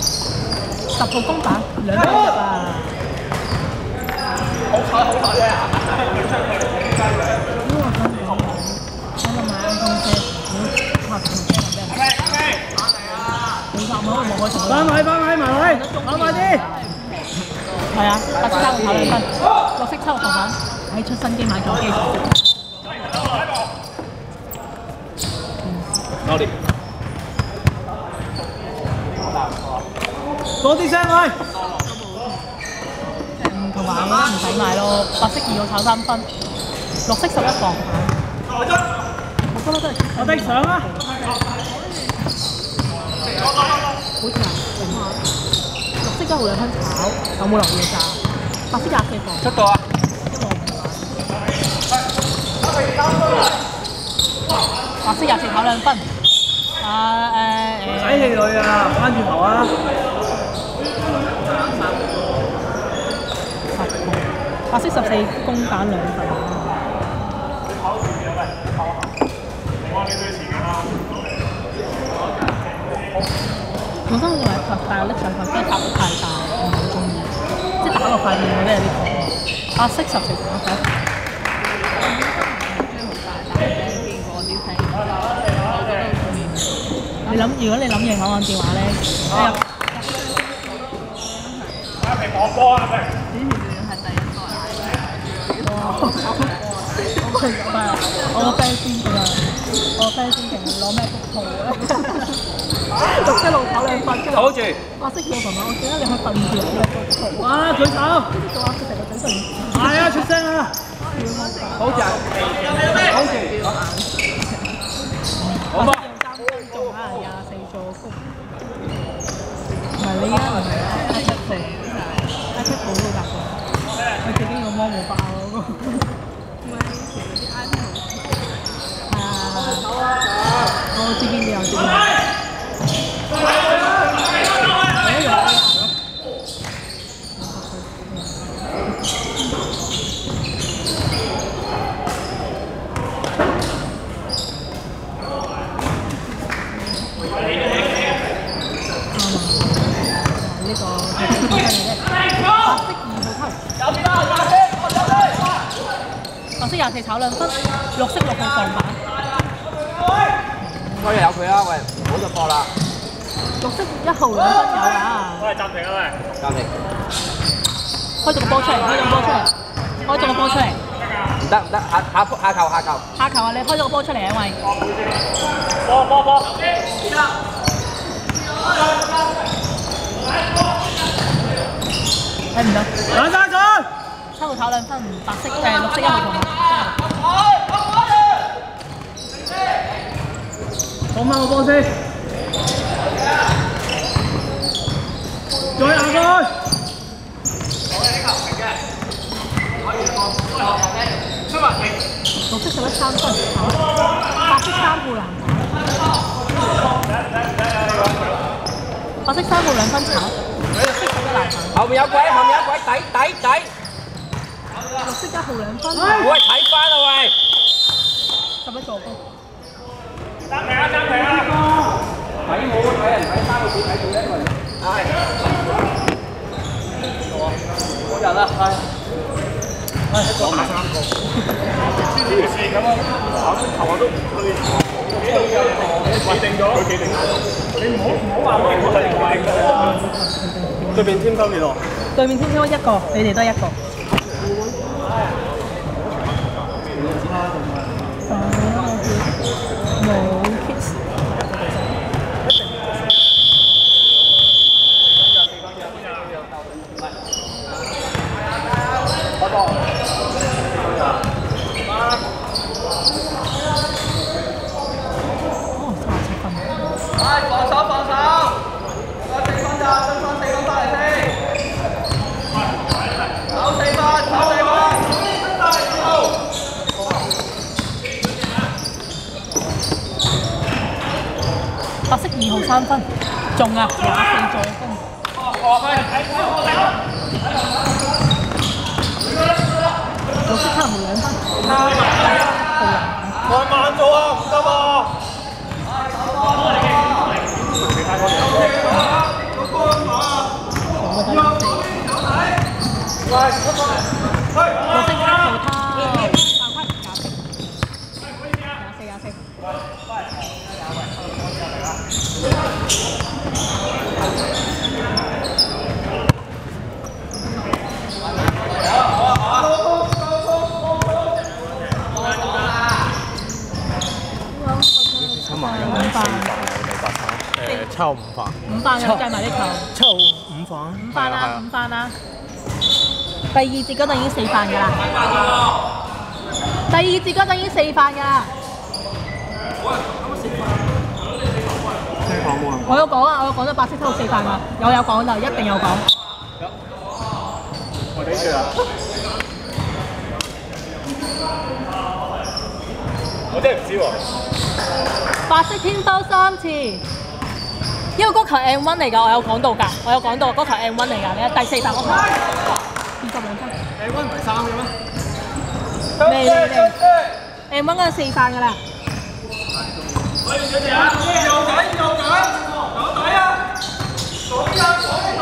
10號公板2分入啊！ 好彩啫！ 因為我想講，我買啱通車，我拍同車入咩？你話冇冇我同翻位埋位，跑快啲！ 係啊，白色3號跑2分，綠色7號頭粉，喺出新機買咗機。 我哋多啲聲喂！ 同埋我覺得唔使買咯，白色2號炒3分，綠色11磅。我覺得都係我的上啊！ 好似啊，綠色1號2分炒，有冇留意㗎？白色24磅。 出到啊！ 白色24炒2分。 唔使氣餒啊，翻轉頭啊！ 白色14公蛋2份。本身我認為大力上份機拍得太大，我唔係好中意，即係打落塊面嗰啲有啲痛。白色14磅。如果你諗嘢攞按電話咧， 你攞波啊！ 之前仲要係第一個我個 friend 先㗎，我個 friend 先勁攞咩福套啊！綠色路跑2分， 好住。 白色2號同埋我記得你去瞓住攞咩福套。 哇！舉手！ 跟住做下佢成個嘴唇。 係啊！出聲啊！ 好住。好住。好波。 做下24做福。唔係你而家唔係iPad Pro，iPad Pro 都夾過。我自己個芒冇爆嗰個。唔係以前嗰啲 iPad 我知邊啲有知邊啲。白色24炒2分，綠色6號防板。 我哋有佢啦，喂，唔好就播啦。 綠色1號2分有啊！ 喂，暫停啊喂！暫停。 開咗個波出嚟，開咗個波出嚟。 唔得，下球啊！ 你開咗個波出嚟啊，因為波。 睇唔到。 冷山水。 7號炒2分，白色綠色1號同埋。 放翻個波先。再行過去。 綠色11 3分，白色3號藍牌。白色3號2分炒，綠色11藍牌。 後面有鬼，底。 綠色1號2分。 喂，睇翻啦喂 11助攻。 暫停啊！睇冇睇人睇3個字睇到1個人。係。好人啦，係。講埋3個。黐線咁啊！頭都企定咗。你唔好話我對面添收幾多？ 對面添收1個，你哋得1個。冇 kiss。白色2號3分，中啊！24助攻。綠色7號2分。 慢做啊，唔得喎！ 綠色球套，犯規24。 抽5飯 ，5飯又計埋呢球， 抽5飯 5飯啊，5飯啊！第二節嗰陣已經4飯㗎啦，第二節嗰陣已經4飯㗎啦。我有講啊，我有講咗白色偷4飯㗎，有講就一定有講。 我睇住啦。我真係唔知喎。 白色天兜3次。因為嗰球 M1 嚟㗎，我有講到㗎，嗰球 M1 嚟㗎，你第4飯嗰球22分。 M1 唔係3嘅咩？ 未 M1 嗰陣4飯㗎啦。 喂，小姐啊，右緊，有底啊！左邊啊，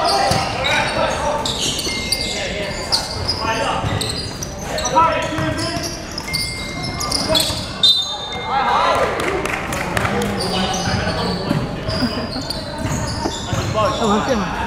我知嘛，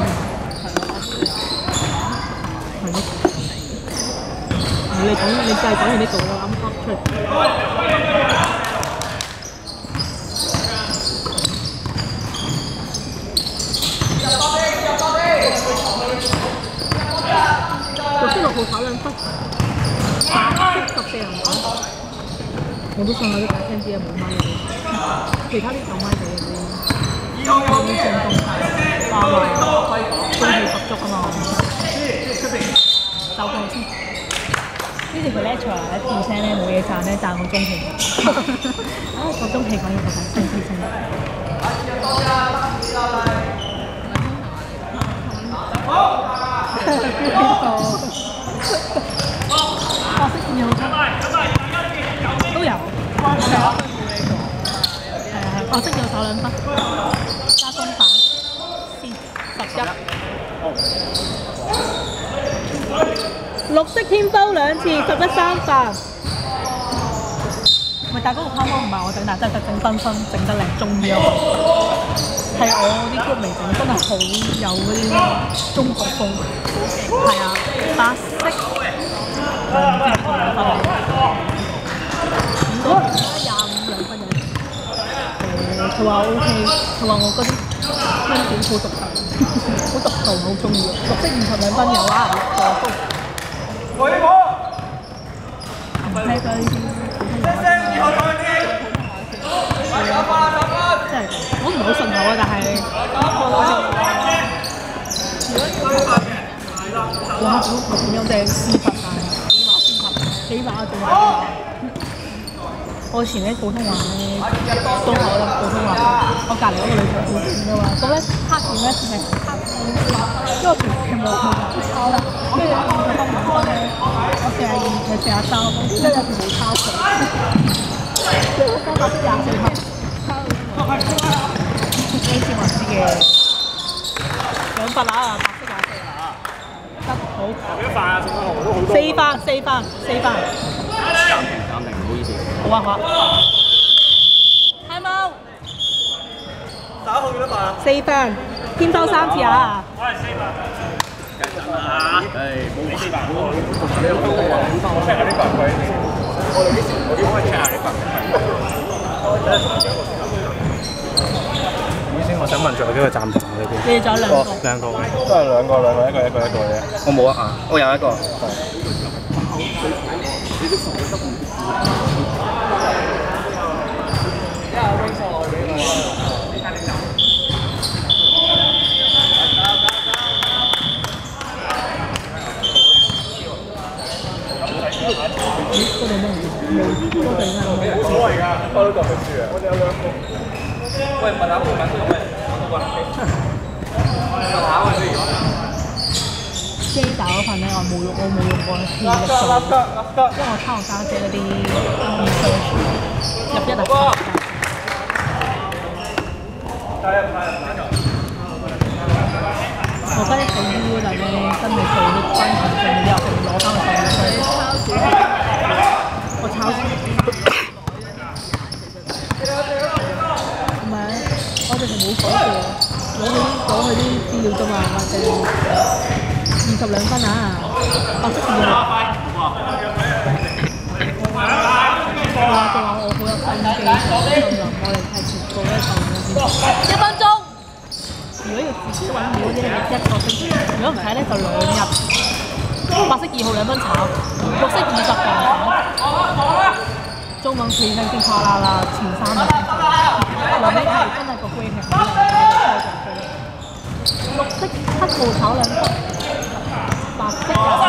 你講你就係講完呢度啦，啱啱出嚟。6號炒2分，14人打，我都想有啲大聲啲啊，冇麥嘅，其他啲有麥嘅嗰啲。有啲正宗化埋，中氣十足啊嘛！走過先。之前佢 lecture 咧跳聲咧冇嘢讚咧，讚我中氣。啊，個中氣講嘢就大聲啲先。白色線有都有。白色要炒2分，加鬆飯先11。綠色天兜2次113飯。咪但係嗰個泡泡唔係我整，但係真係整分身整得靚，中意啊！係我啲 group 未整，真係好有嗰啲中國風。係啊，白色2分。佢話 OK，佢話我嗰啲觀點好獨特，好獨到，好中意。綠色52分有啊，6個高。唔聽佢呢啲真係我唔係好順口啊，但係哇！咁有隻絲襪啊，起碼仲有。我以前咧普通話咧，中學咧普通話，我隔離嗰個女仔好短㗎嘛，咁咧黑線咧係黑線，因為全部抄啦，跟住我個分文分咧，我42，佢43，跟住有條冇抄佢，最後分白色24分，呢次我知嘅，2份啊，白色24啊，得好。幾多飯啊？都好多。4飯。暫停，唔好意思。好啊。time out。打號幾多飯啊？4飯，添收3次啊！我係4飯。冇4飯。你有冇check下啲飯費？我哋幾時？我可以 check 下啲飯費。醫生，我想問仲有幾個暫停喺邊？你仲有2個。2個。都係2個，一個嘅。我冇啊，我有一個。冇所謂㗎，我都當佢輸啊！我哋有2個。喂，問下喂，機打嗰份咧，我冇用過氣力做，因為我抄我家姐嗰啲research入1啊。加入。 我覺得好啲，但係你真係做啲關鍵性嘅之後，佢攞翻個手出嚟。我抄唔係，我哋係冇改過，攞佢啲資料啫嘛，或者22分啊，白色2號。我話我好有心機，我哋係全部咧就1分鐘。如果要自己揾料嗰啲咧，就1個星期；如果唔睇咧，就2日。白色2號2分炒，綠色20磅炒。中文企身先啪啦啦，前3日。後尾係真係個 grade 係好靚嘅，綠色7號炒2分，白色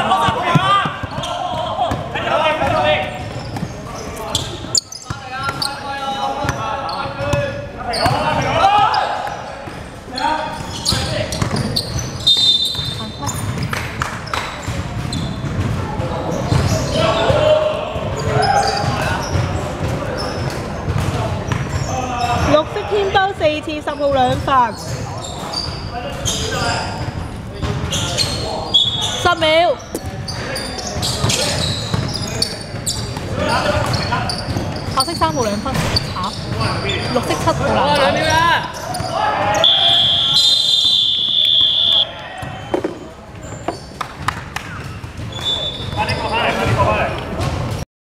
天包4次10號2發，10秒。白色3號2分炒，綠色7號2發。